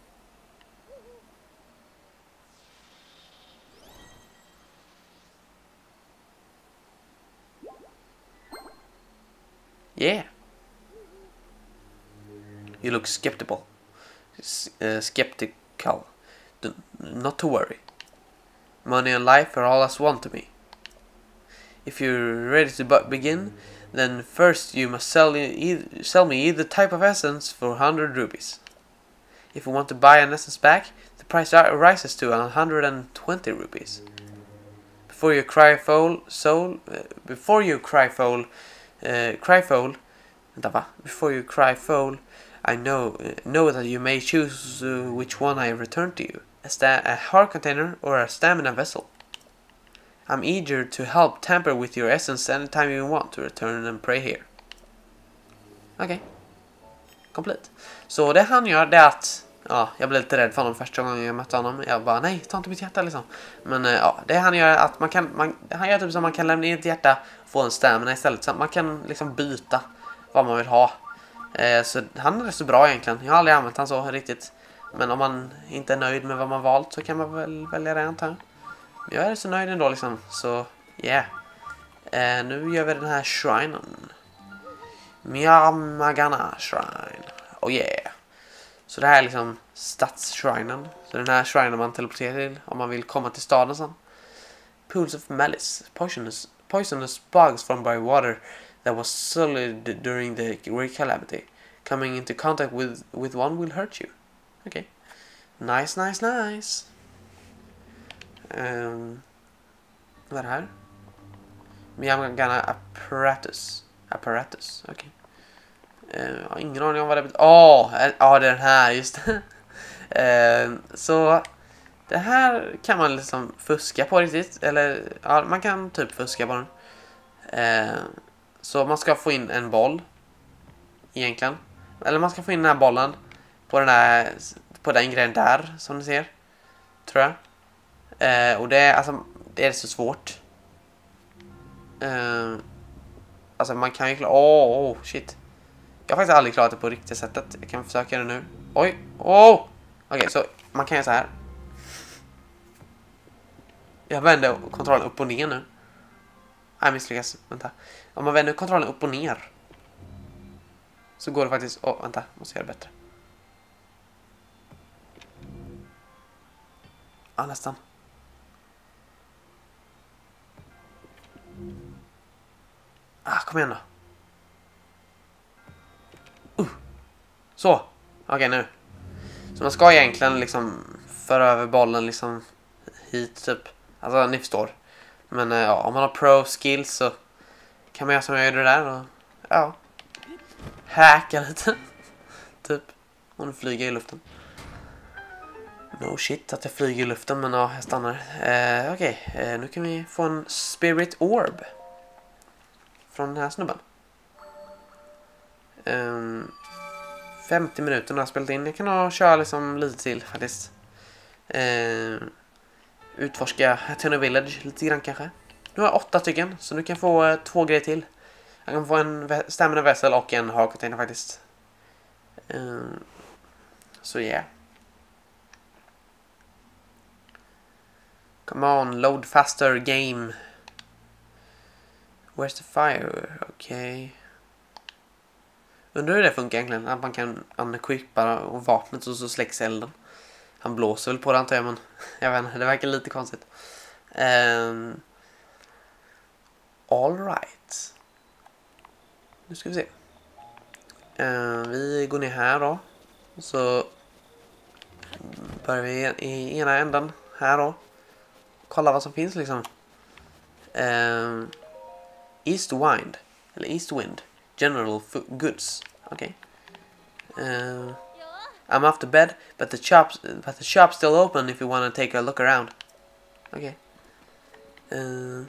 Speaker 1: Yeah. You look skeptical. S uh, skeptical. D not to worry. Money and life are all as one to me. If you're ready to bu begin, then first you must sell, e sell me the type of essence for one hundred rupees. If you want to buy an essence back, the price rises to one hundred twenty rupees. Before you cry foul, soul, uh, before you cry foul, uh, cry foul, before you cry foul, I know uh, know that you may choose uh, which one I return to you, a, sta a heart container or a stamina vessel. I'm eager to help tamper with your essence anytime you want to return and pray here. Okej. Okay. Complete. Så det han gör det är att, ja, jag blev lite rädd för honom första gången jag mötte honom. Jag bara, nej, ta inte mitt hjärta liksom. Men ja, det han gör är att man kan, man, han gör typ som man kan lämna in ett hjärta och få en stamina istället. Så man kan liksom byta vad man vill ha. Eh, så han är rätt så bra egentligen. Jag har aldrig använt han så riktigt. Men om man inte är nöjd med vad man valt så kan man väl välja det, antar jag. Jag är så nöjd ändå liksom. Så, yeah. Eh, nu gör vi den här shrinen. Miyamagana shrine. Oh yeah. Så det här är liksom stadsshrinen. Så den här shrinen man teleporterar till om man vill komma till staden sen. Pools of malice. Poisonous, poisonous bugs formed by water that was solid during the great calamity. Coming into contact with, with one will hurt you. Okay. Nice, nice, nice. Um, vad är det här? Miyamagana apparatus. Apparatus, okej. Okay. Uh, jag har ingen aning om vad det betyder. Åh, oh, ja, det är den här, just det. uh, så det här kan man liksom fuska på riktigt. Eller, ja, man kan typ fuska på den. Uh, så man ska få in en boll. Egentligen. Eller man ska få in den här bollen på den här, på den grejen där, som ni ser. Tror jag. Uh, och det är, alltså, det är så svårt. Uh, alltså man kan ju klara... Åh, oh, oh, shit. Jag har faktiskt aldrig klarat det på riktigt sättet. Jag kan försöka det nu. Oj, åh! Oh. Okej, okay, så man kan göra så här. Jag vänder kontrollen upp och ner nu. Nej, misslyckas. Vänta. Om man vänder kontrollen upp och ner så går det faktiskt... Åh, oh, vänta. Måste göra det bättre. Ja, nästan. Ah, kom igen då. Uh. Så. Okej, okay, nu. Så man ska egentligen liksom föra över bollen liksom hit typ. Alltså, ni förstår. Men ja, om man har pro skills så kan man göra som jag gjorde där och ja. Hacka lite. Typ. Om du flyger i luften. No shit att jag flyger i luften, men ja, jag stannar. Eh, Okej, okay. eh, nu kan vi få en spirit orb från den här snubben. Um, femtio minuter när jag spelat in. Jag kan nog köra liksom lite till faktiskt. Uh, utforska Eternal Village lite grann kanske. Nu har jag åtta stycken, så nu kan jag få uh, två grejer till. Jag kan få en stamina vessel och en heart container faktiskt. Uh, så yeah. Come on, load faster game. Where's the fire? Okej. Okay. Undrar hur det funkar egentligen. Att man kan unequippa och vapnet och så släcks elden. Han blåser väl på det, antar jag, men jag vet inte, det verkar lite konstigt. Um, all right. Nu ska vi se. Uh, vi går ner här då. Och så börjar vi i ena änden här då. Kolla vad som finns liksom. Um, East Wind. Eller East Wind. General goods. Okay. Uh, I'm off to bed, but the shop's but the shop's still open if you want to take a look around. Okay. Uh,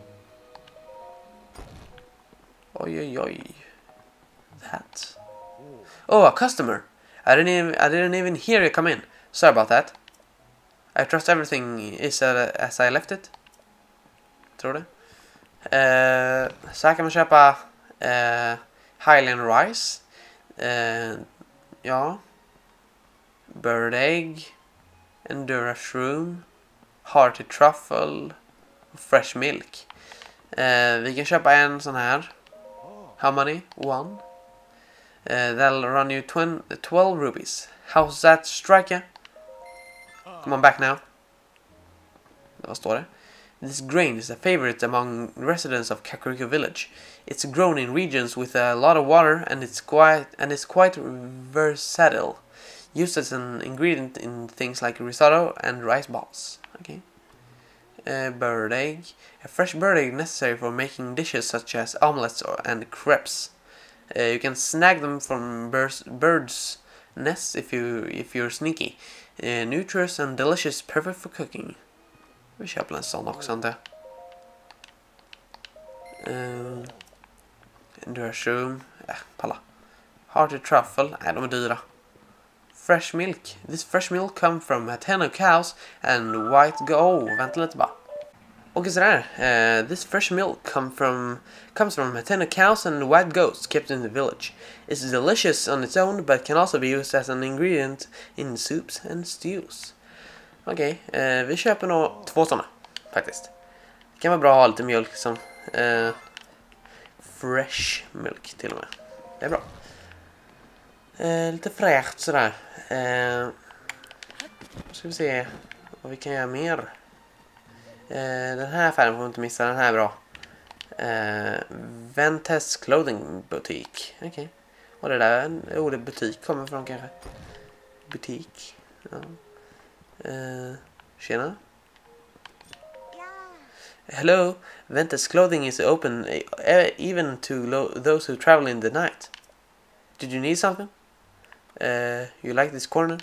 Speaker 1: oj, oj, oj. That. Oh, a customer. I didn't even I didn't even hear you come in. Sorry about that. I trust everything is uh, as I left it. Tror du? Uh, så här kan man köpa uh, Highland Rice. Uh, ja. Bird Egg. Endura Shroom. Hearty Truffle. Fresh Milk. Uh, vi kan köpa en sån här. How many? One. Uh, that'll run you twelve rupees. How's that, striker? Come on back now. Vad står det? This grain is a favorite among residents of Kakariko Village. It's grown in regions with a lot of water and it's quite and it's quite versatile, used as an ingredient in things like risotto and rice balls. Okay. Uh, bird egg. A fresh bird egg necessary for making dishes such as omelets or, and crepes. Uh, you can snag them from birds, birds' nests if you if you're sneaky. Uh, nutritious and delicious, perfect for cooking. Vi köper en sån också inte. Uh, Endurance äh, palla. Hearty truffle. Nej, de är dyra. Fresh milk. This fresh milk comes from a ten of cows and white go. Oh, vänta lite bara. Och sådär. Uh, this fresh milk come from comes from a ten of cows and white goats kept in the village. It's delicious on its own but can also be used as an ingredient in soups and stews. Okej, okay, uh, vi köper nog två sådana faktiskt. Det kan vara bra att ha lite mjölk som uh, fresh milk till och med. Det är bra. Uh, lite fräscht sådär. Uh, ska vi se vad vi kan göra mer. Uh, den här affären får vi inte missa, den här är bra. Uh, Ventes Clothing Boutique. Okej. Okay. Och det där en ordet butik kommer från kanske. Butik. Ja. Uh, tjena. Hello. Ventes Clothing is open uh, even to those who travel in the night. Did you need something? Uh, you like this corner?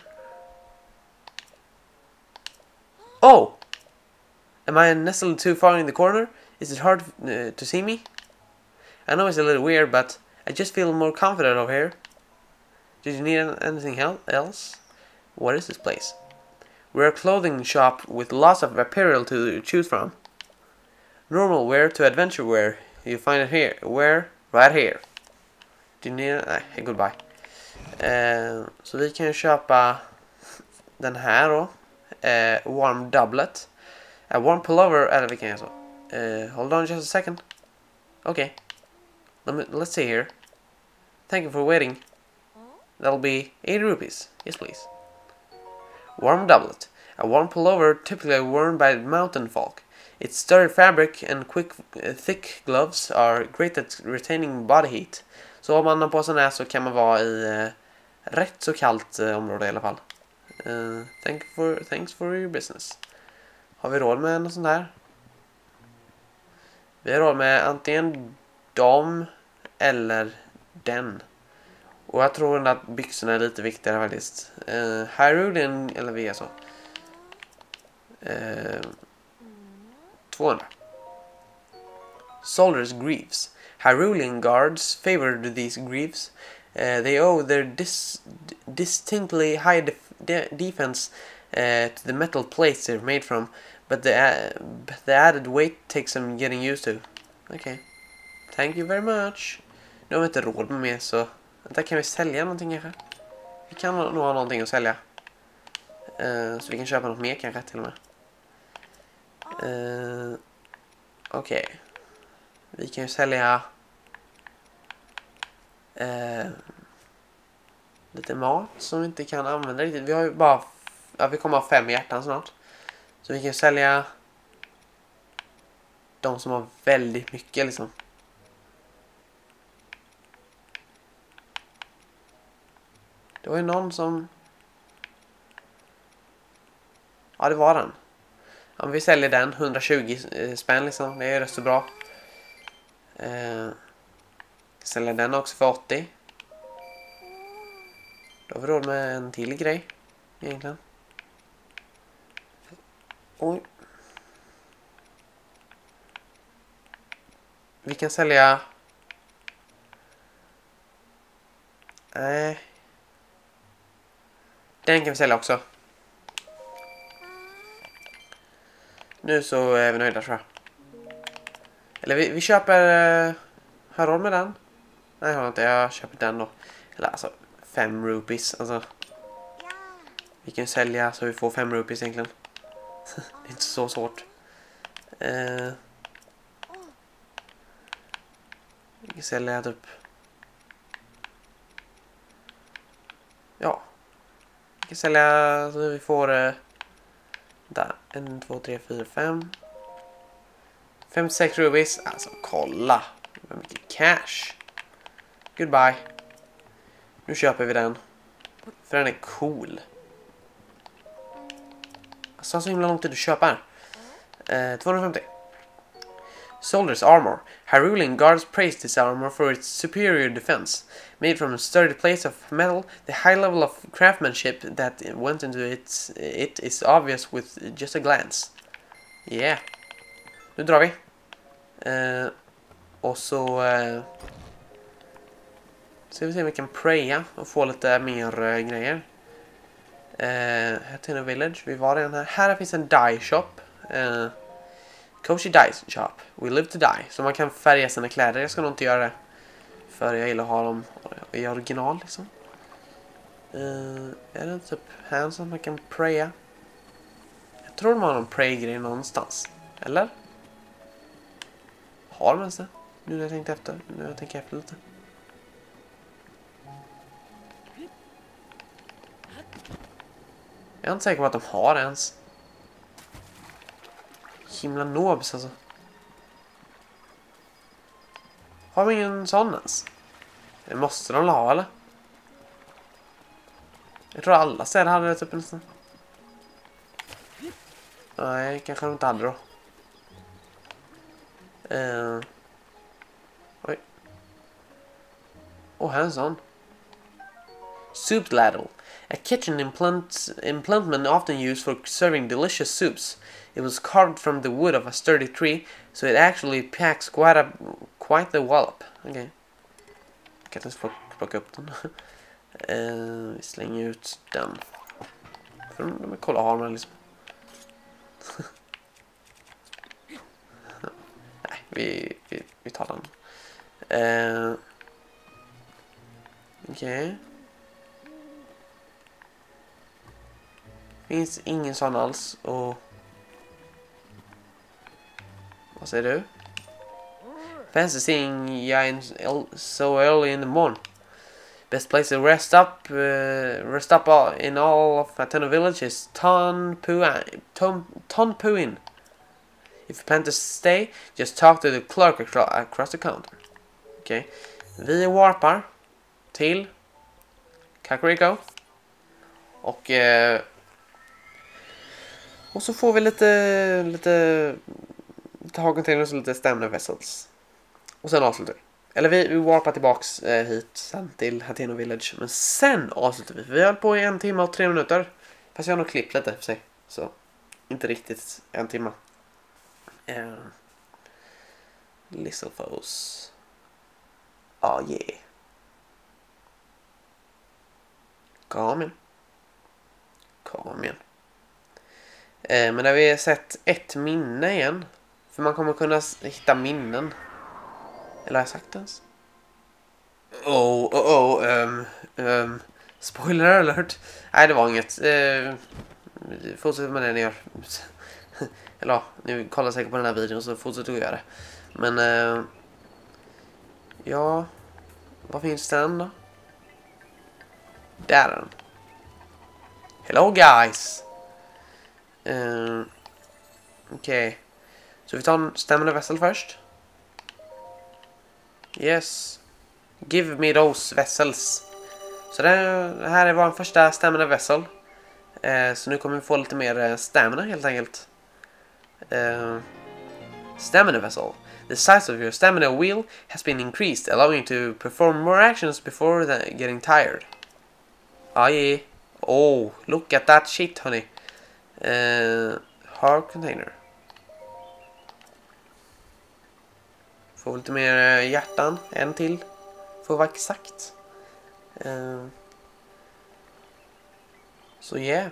Speaker 1: Oh! Am I nestled too far in the corner? Is it hard uh, to see me? I know it's a little weird, but I just feel more confident over here. Did you need anything else? What is this place? We're a clothing shop with lots of apparel to choose from. Normal wear to adventure wear. You find it here. Wear right here. Do you need it? Nej, goodbye. Uh, så vi kan ju köpa den här då. Uh, warm doublet. A warm pullover. Eller vi kan göra så. Uh, hold on just a second. Okay. Let me, let's see here. Thank you for waiting. That'll be eighty rupees. Yes, please. Warm doublet. A warm pullover typically worn by mountain folk. Its sturdy fabric and quick, uh, thick gloves are great at retaining body heat. Så om man har på sig den här så kan man vara i uh, rätt så kallt uh, område i alla fall. Uh, thank for, thanks for your business. Har vi råd med något sånt här? Vi har råd med antingen dem eller den. Och jag tror att byxorna är lite viktigare faktiskt. Uh, Hyrulean eller vi är så. Uh, tvåhundra. Soldiers' greaves. Hyrulean guards favored these greaves. Uh, they owe their dis distinctly high def de defense uh, to the metal plates they're made from, but the, uh, but the added weight takes some getting used to. Okay. Thank you very much. Nu har vi inte råd med mer så... Där kan vi sälja någonting kanske. Vi kan nog ha någonting att sälja. Uh, så vi kan köpa något mer kanske till och med. Uh, Okej. Okay. Vi kan ju sälja uh, lite mat som vi inte kan använda riktigt. Vi har ju bara... Ja, vi kommer ha fem hjärtan snart. Så vi kan sälja de som har väldigt mycket liksom. Det var ju någon som... Ja, det var den. Om vi säljer den, hundratjugo spänn liksom. Det är rätt så bra. Eh, säljer den också för åttio. Då har vi råd med en till grej. Egentligen. Oj. Vi kan sälja... Nej. Eh. Den kan vi sälja också. Nu så är vi nöjda tror jag. Eller vi, vi köper... Uh, har jag råd med den? Nej, jag har inte. Jag köper den då. Eller alltså, fem rupees. Alltså. Vi kan sälja så vi får fem rupees egentligen. Det är inte så svårt. Uh, vi kan sälja typ... Ja. Vi kan sälja så vi får... Uh, där. En, två, tre, fyra, fem. femtiosex rubies. Alltså kolla. Vad mycket cash. Goodbye. Nu köper vi den. För den är cool. Alltså så himla lång tid att köpa den. Eh, tvåhundrafemtio. Soldier's armor. Hyrulean guards praised this armor for its superior defense. Made from sturdy plates of metal, the high level of craftsmanship that went into it, it is obvious with just a glance. Yeah. Nu drar vi. Eh, och så... Eh, ska vi se om vi kan praya och få lite mer eh, grejer. Eh, Hateno Village. Vi var redan här. Här finns en dye shop. Eh, Koshi Dye Shop. We live to die. Så man kan färga sina kläder. Jag ska nog inte göra det. För jag gillar att ha dem i original liksom. Uh, är det typ här som man kan praya? Jag tror de har någon pray-grej någonstans. Eller? Har de ens det? Nu när jag tänkte efter. Nu när jag tänker efter lite. Jag är inte säker på att de har ens. Himla nobs alltså. Har vi ingen sån ens? Det måste de ha eller? Jag tror alla städer hade det typ nästan. Nej, kanske de inte hade då. Uh. Oj. Åh, oh, här är en sån. Soup ladle. A kitchen implant implement often used for serving delicious soups. It was carved from the wood of a sturdy tree, so it actually packs quite a quite the wallop. Okej. Okay. Jag kan inte plocka upp den. uh, vi slänger ut den. För de kolla har man liksom. Nej, vi, vi, vi tar den. Uh, Okej. Okay. Finns ingen sån alls. Och vad säger du? Fancy seeing you so early in the morning. Best place to rest up, uh, rest up in all of Hateno Village is Tonpuin. Ton, Tonpuin. If you plan to stay, just talk to the clerk acro across the counter. Okej. Okay. Vi warpar till Kakariko. Och uh, och så får vi lite lite lite hagcontainers och lite stamina vessels. Och sen avslutar vi. Eller vi, vi warpar tillbaks eh, hit sen till Hateno Village. Men sen avslutar vi. För vi har på i en timme och tre minuter. Fast jag har nog klippt lite för sig. Så inte riktigt en timme. Uh, Listlefoes. Ah oh, yeah. Kom igen. Kom igen. Eh, men när vi har sett ett minne igen. För man kommer kunna hitta minnen. Eller har jag sagt det ens? Oh, oh, oh. Um, um, spoiler alert. Nej, det var inget. Uh, fortsätt med det ni gör. Eller ja, ni kollar säkert på den här videon så fortsätter att göra det. Men, uh, ja. Vad finns den då? Där är den. Hello guys. Uh, Okej. Okay. Så vi tar en stamina vessel först. Yes. Give me those vessels. Så det här är vår första stamina vessel. Uh, så nu kommer vi få lite mer stamina helt enkelt. Uh, stamina vessel. The size of your stamina wheel has been increased, allowing you to perform more actions before the getting tired. Ah, yeah. Oh, look at that shit, honey. Uh, hard container. Får lite mer hjärtan. En till. Får vara exakt. Uh, så yeah.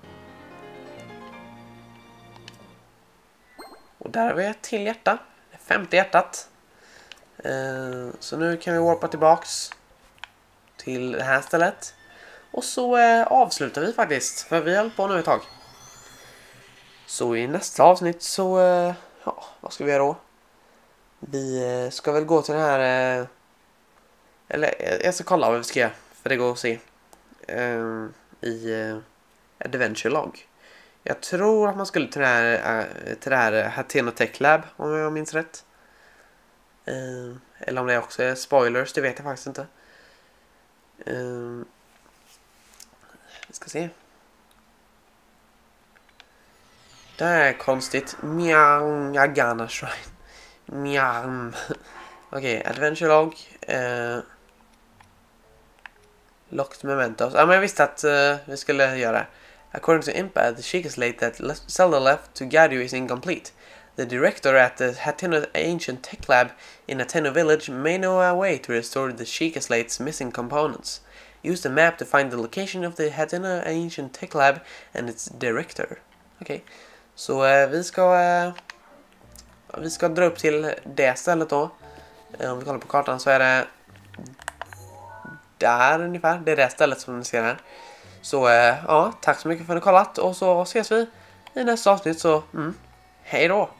Speaker 1: Och där har vi ett till hjärta. femtio hjärtat. Uh, så nu kan vi warpa tillbaks till det här stället. Och så uh, avslutar vi faktiskt. För vi har hållit på nu ett tag. Så i nästa avsnitt så, uh, ja, vad ska vi göra då? Vi uh, ska väl gå till den här, uh, eller jag ska kolla vad vi ska göra. För det går att se uh, i uh, Adventure Log. Jag tror att man skulle till det här, till det här Hateno Tech Lab, om jag minns rätt. Uh, eller om det också är spoilers, det vet jag faktiskt inte. Uh, vi ska se. Det här är konstigt. Mjangagana Shrine. Mjang. Okej, okay, Adventure Log. Uh, Locked Mementos. Ja, men jag visste att uh, vi skulle göra det. According to Impa, the Sheikah slate that le Zelda left to guide you is incomplete. The director at the Hateno Ancient Tech Lab in Hateno Village may know a way to restore the Sheikah slate's missing components. Use the map to find the location of the Hateno Ancient Tech Lab and its director. Okej, okay. Så uh, vi ska uh, vi ska dra upp till det stället då. Uh, om vi kollar på kartan så är det där ungefär. Det är det stället som ni ser här. Så uh, ja, tack så mycket för att ni kollat och så ses vi i nästa avsnitt. Så mm, hej då!